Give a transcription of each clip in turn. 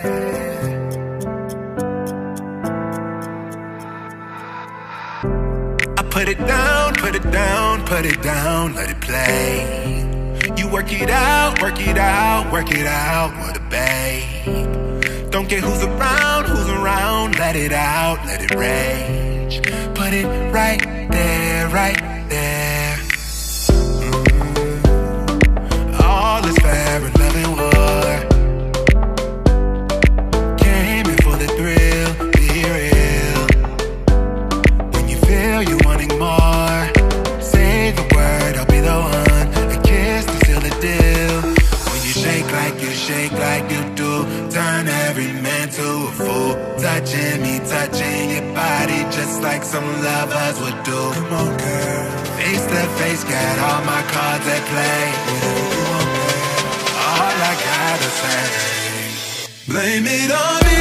Put it down, put it down, put it down, let it play. You work it out, work it out, work it out, what a babe. Don't care who's around, let it out, let it rage. Put it right there, right there. All is fair in love and war. Came in for the thrill, be real. When you feel you wanting more, say the word, I'll be the one. A kiss to seal the deal. When you shake like you do, turn every man to a fool. Touching me, touching your body, just like some lovers would do. Come on, girl. Face to face, got all my cards at play. Whatever you want, girl. All I gotta say, blame it on me.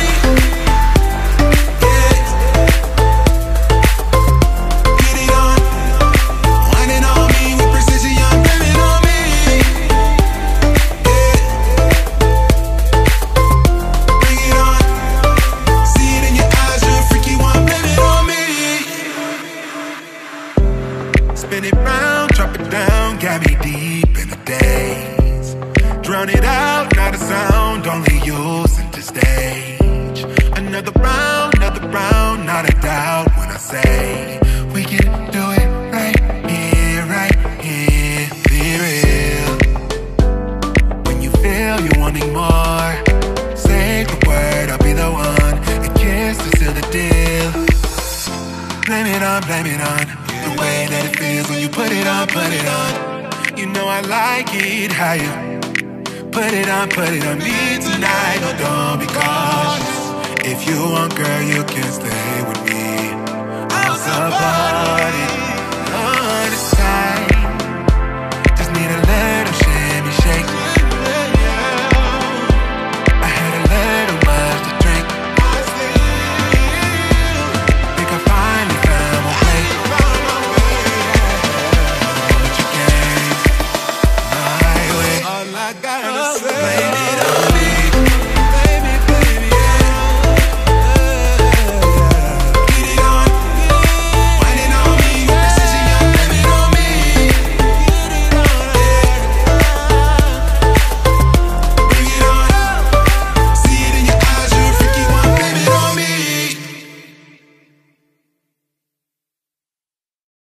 Spin it round, drop it down, got me deep in the daze. Drown it out, not a sound, only you center stage. Another round, not a doubt when I say we can do it right here, be real. When you feel you're wanting more, say the word, I'll be the one. A kiss to seal the deal. Blame it on the way that it feels when you put it on, put it on. You know I like it, how you put it on me tonight. Oh, don't be cautious. If you want, girl, you can stay with me. I'll support it.